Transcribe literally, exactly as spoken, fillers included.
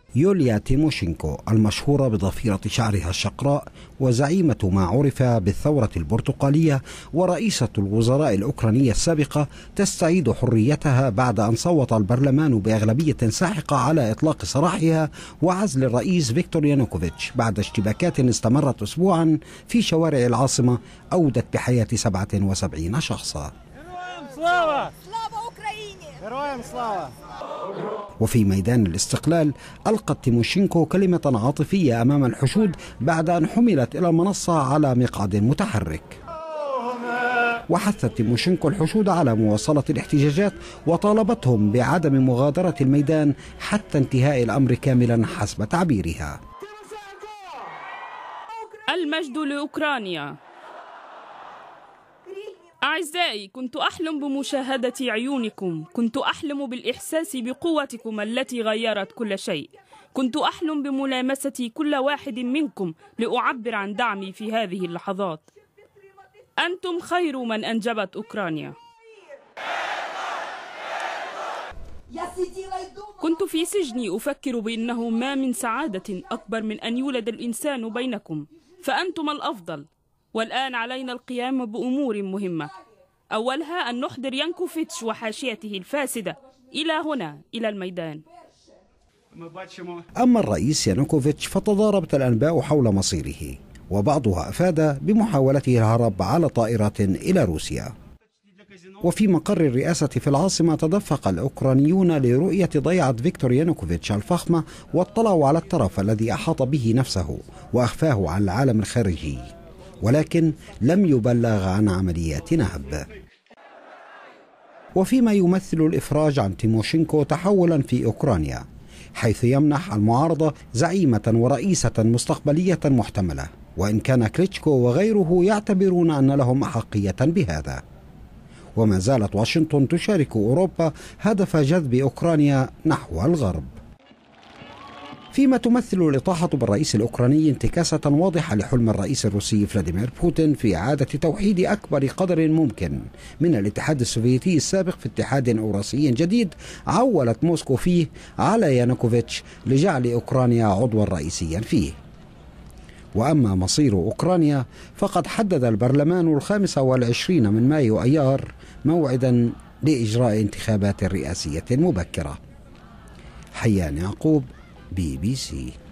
يوليا تيموشينكو المشهورة بضفيرة شعرها الشقراء وزعيمة ما عرف بالثورة البرتقالية ورئيسة الوزراء الأوكرانية السابقة تستعيد حريتها بعد أن صوت البرلمان بأغلبية ساحقة على إطلاق سراحها وعزل الرئيس فيكتور يانوكوفيتش بعد اشتباكات استمرت أسبوعا في شوارع العاصمة أودت بحياة سبعة وسبعين شخصا. وفي ميدان الاستقلال ألقت تيموشينكو كلمة عاطفية أمام الحشود بعد أن حملت إلى المنصة على مقعد متحرك. وحثت تيموشينكو الحشود على مواصلة الاحتجاجات وطالبتهم بعدم مغادرة الميدان حتى انتهاء الأمر كاملا حسب تعبيرها. المجد لأوكرانيا. أعزائي، كنت أحلم بمشاهدة عيونكم، كنت أحلم بالإحساس بقوتكم التي غيرت كل شيء، كنت أحلم بملامسة كل واحد منكم لأعبر عن دعمي في هذه اللحظات. أنتم خير من أنجبت أوكرانيا. كنت في سجني أفكر بأنه ما من سعادة أكبر من أن يولد الإنسان بينكم، فأنتم الأفضل. والآن علينا القيام بأمور مهمة، أولها أن نحضر يانكوفيتش وحاشيته الفاسدة إلى هنا، إلى الميدان. أما الرئيس يانوكوفيتش فتضاربت الأنباء حول مصيره، وبعضها أفاد بمحاولته الهرب على طائرة إلى روسيا. وفي مقر الرئاسة في العاصمة تدفق الأوكرانيون لرؤية ضيعة فيكتور يانوكوفيتش الفخمة، واطلعوا على الترف الذي أحاط به نفسه وأخفاه عن العالم الخارجي، ولكن لم يبلغ عن عمليات نهب. وفيما يمثل الإفراج عن تيموشينكو تحولا في أوكرانيا، حيث يمنح المعارضة زعيمة ورئيسة مستقبلية محتملة، وإن كان كليتشكو وغيره يعتبرون أن لهم أحقية بهذا. وما زالت واشنطن تشارك أوروبا هدف جذب أوكرانيا نحو الغرب. فيما تمثل الإطاحة بالرئيس الأوكراني انتكاسة واضحة لحلم الرئيس الروسي فلاديمير بوتين في إعادة توحيد أكبر قدر ممكن من الاتحاد السوفيتي السابق في اتحاد أوراسي جديد، عولت موسكو فيه على يانوكوفيتش لجعل أوكرانيا عضوا رئيسيا فيه. وأما مصير أوكرانيا فقد حدد البرلمان الخامس والعشرين من مايو أيار موعدا لإجراء انتخابات رئاسية مبكرة. حيان يعقوب، بي بي سي.